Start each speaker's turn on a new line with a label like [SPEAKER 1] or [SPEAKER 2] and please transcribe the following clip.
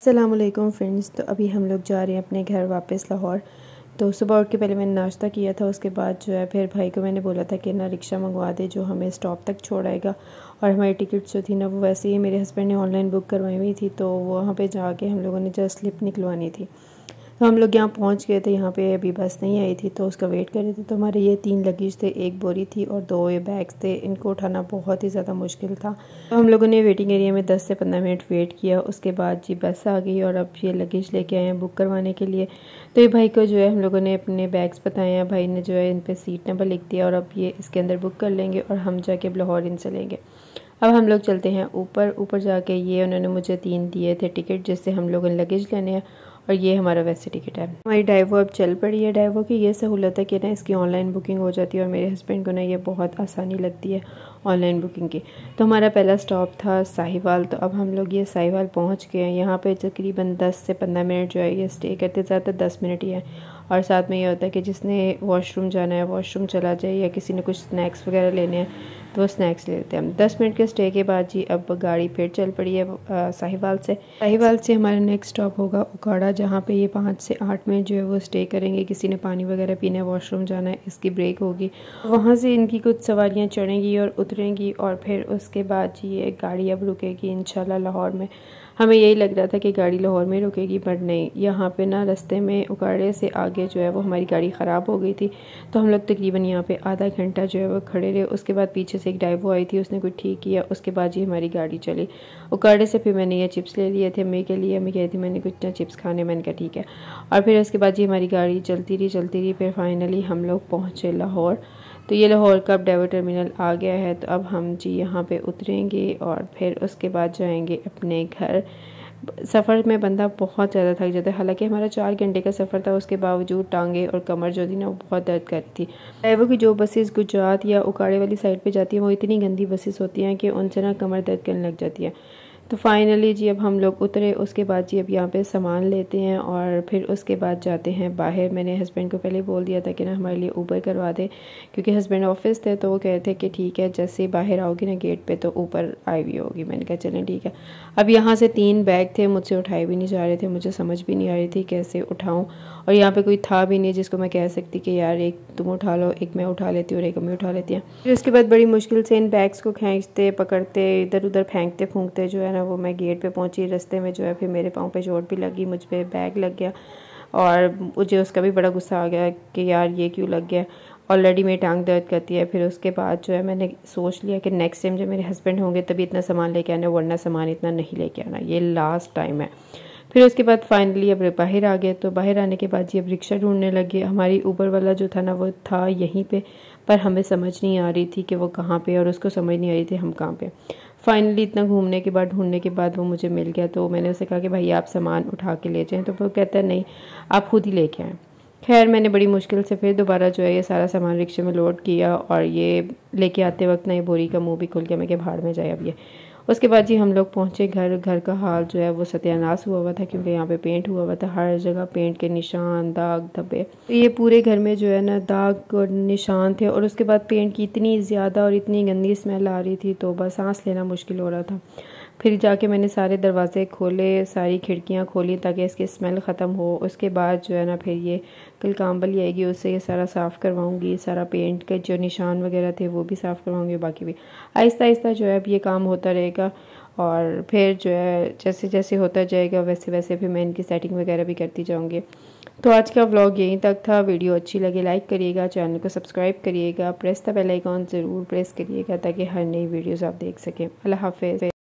[SPEAKER 1] अस्सलामुअलैकुम फ्रेंड्स। तो अभी हम लोग जा रहे हैं अपने घर वापस लाहौर। तो सुबह उठ के पहले मैंने नाश्ता किया था, उसके बाद जो है फिर भाई को मैंने बोला था कि ना रिक्शा मंगवा दे जो हमें स्टॉप तक छोड़ाएगा। और हमारी टिकट जो थी ना वो वैसे ही मेरे हस्बैंड ने ऑनलाइन बुक करवाई हुई थी, तो वहाँ पे जाके हम लोगों ने जस्ट स्लिप निकलवानी थी। तो हम लोग यहाँ पहुँच गए थे, यहाँ पे अभी बस नहीं आई थी तो उसका वेट कर रहे थे। तो हमारे ये 3 लगेज थे, एक बोरी थी और 2 ये बैग्स थे। इनको उठाना बहुत ही ज़्यादा मुश्किल था। तो हम लोगों ने वेटिंग एरिया में 10 से 15 मिनट वेट किया। उसके बाद जी बस आ गई और अब ये लगेज लेके आए हैं बुक करवाने के लिए। तो ये भाई को जो है हम लोगों ने अपने बैग्स बताए हैं, भाई ने जो है इन पर सीट नंबर लिख दिया और अब ये इसके अंदर बुक कर लेंगे और हम जाके लाहौर इनसे लेंगे। अब हम लोग चलते हैं ऊपर जाके ये उन्होंने मुझे 3 दिए थे टिकट, जिससे हम लोग लगेज लेने हैं और ये हमारा वैसे टिकट है। हमारी डाइवो अब चल पड़ी है। डाइवो की ये सहूलत है कि ना इसकी ऑनलाइन बुकिंग हो जाती है और मेरे हस्बैंड को ना ये बहुत आसानी लगती है ऑनलाइन बुकिंग की। तो हमारा पहला स्टॉप था साहिवाल। तो अब हम लोग ये साहिवाल पहुंच गए हैं। यहाँ पे तकरीबन 10 से 15 मिनट जो है ये स्टे करते, ज़्यादातर 10 मिनट ही है। और साथ में ये होता है कि जिसने वॉशरूम जाना है वॉशरूम चला जाए, या किसी ने कुछ स्नैक्स वगैरह लेने हैं तो वो स्नैक्स ले लेते हैं हम। 10 मिनट के स्टे के बाद जी अब गाड़ी फिर चल पड़ी है साहिवाल से। साहिवाल से हमारा नेक्स्ट स्टॉप होगा उकाड़ा, जहाँ पे ये 5 से 8 मिनट जो है वो स्टे करेंगे। किसी ने पानी वगैरह पीना है, वॉशरूम जाना है, इसकी ब्रेक होगी। वहाँ से इनकी कुछ सवारियाँ चढ़ेंगी और उतरेंगी और फिर उसके बाद जी ये गाड़ी अब रुकेगी इंशाल्लाह लाहौर में। हमें यही लग रहा था कि गाड़ी लाहौर में रुकेगी, बट नहीं, यहाँ पे ना रास्ते में उकाड़े से आगे जो है वो हमारी गाड़ी ख़राब हो गई थी। तो हम लोग तकरीबन यहाँ पे आधा घंटा जो है वो खड़े रहे। उसके बाद पीछे से एक डाइवो आई थी, उसने कुछ ठीक किया, उसके बाद जी हमारी गाड़ी चली। उकाड़े से फिर मैंने ये चिप्स ले लिए थे अम्मी के लिए। अम्मी कही थी मैंने कुछ ना चिप्स खाने, मैंने कहा ठीक है। और फिर उसके बाद जी हमारी गाड़ी चलती रही। फिर फाइनली हम लोग पहुँचे लाहौर। तो ये लाहौर का अब डाइवो टर्मिनल आ गया है। तो अब हम जी यहाँ पे उतरेंगे और फिर उसके बाद जाएंगे अपने घर। सफ़र में बंदा बहुत ज़्यादा थक जाता है। हालांकि हमारा 4 घंटे का सफ़र था, उसके बावजूद टांगे और कमर जो थी ना वो बहुत दर्द कर रही थी। ड्राइवर की जो बसेस गुजरात या उकाड़े वाली साइड पे जाती हैं वो इतनी गंदी बसेस होती हैं कि उनसे ना कमर दर्द करने लग जाती है। तो फाइनली जी अब हम लोग उतरे। उसके बाद जी अब यहाँ पे सामान लेते हैं और फिर उसके बाद जाते हैं बाहर। मैंने हस्बैंड को पहले बोल दिया था कि ना हमारे लिए ऊबर करवा दे, क्योंकि हस्बैंड ऑफिस थे। तो वो कह रहे थे कि ठीक है, जैसे बाहर आओगी ना गेट पे तो ऊपर आई हुई होगी। मैंने कहा चलें ठीक है। अब यहाँ से 3 बैग थे, मुझसे उठाए भी नहीं जा रहे थे, मुझे समझ भी नहीं आ रही थी कैसे उठाऊँ। और यहाँ पे कोई था भी नहीं जिसको मैं कह सकती कि यार एक तुम उठा लो, एक मैं उठा लेती हूँ और एक अम्मी उठा लेती हैं। फिर उसके बाद बड़ी मुश्किल से इन बैग्स को खींचते पकड़ते इधर उधर फेंकते फूंकते जो है ना वो मैं गेट पे पहुँची। रास्ते में जो है फिर मेरे पाँव पे चोट भी लगी, मुझ पर बैग लग गया और मुझे उसका भी बड़ा गुस्सा आ गया कि यार ये क्यों लग गया, ऑलरेडी मेरी टांग दर्द करती है। फिर उसके बाद जो है मैंने सोच लिया कि नेक्स्ट टाइम जब मेरे हस्बैंड होंगे तभी इतना सामान लेके आना, वरना सामान इतना नहीं लेके आना, ये लास्ट टाइम है। फिर उसके बाद फाइनली अब बाहर आ गए। तो बाहर आने के बाद जी अब रिक्शा ढूंढने लगे। हमारी ऊबर वाला जो था ना वो था यहीं पे, पर हमें समझ नहीं आ रही थी कि वो कहाँ पे, और उसको समझ नहीं आ रही थी हम कहाँ पे। फाइनली इतना घूमने के बाद ढूंढने के बाद वो मुझे मिल गया। तो मैंने उसे कहा कि भाई आप सामान उठा के ले जाएँ। तो वो कहता है नहीं, आप खुद ही लेके आएँ। खैर मैंने बड़ी मुश्किल से फिर दोबारा जो है ये सारा सामान रिक्शे में लोड किया और ये लेके आते वक्त ना ये बोरी का मुंह भी खुल गया। मैं कि भाड़ में जाए अब ये। उसके बाद जी हम लोग पहुँचे घर। घर का हाल जो है वो सत्यानाश हुआ था, क्योंकि यहाँ पे पेंट हुआ था, हर जगह पेंट के निशान, दाग धब्बे। तो ये पूरे घर में जो है ना दाग और निशान थे। और उसके बाद पेंट की इतनी ज़्यादा और इतनी गंदी स्मेल आ रही थी तो बस सांस लेना मुश्किल हो रहा था। फिर जाके मैंने सारे दरवाजे खोले, सारी खिड़कियाँ खोली ताकि इसकी स्मेल ख़त्म हो। उसके बाद जो है ना फिर ये कल काम वाली आएगी, उससे ये सारा साफ़ करवाऊँगी। सारा पेंट के जो निशान वगैरह थे वो भी साफ़ करवाऊँगी। बाकी भी आहिस्ता आहिस्ता जो है अब ये काम होता रहेगा और फिर जो है जैसे जैसे होता जाएगा वैसे वैसे फिर मैं इनकी सेटिंग वगैरह भी करती जाऊँगी। तो आज का व्लॉग यहीं तक था। वीडियो अच्छी लगे लाइक करिएगा, चैनल को सब्सक्राइब करिएगा, प्रेस द बेल आइकॉन ज़रूर प्रेस करिएगा ताकि हर नई वीडियोज़ आप देख सकें। अल्लाह हाफ़िज़।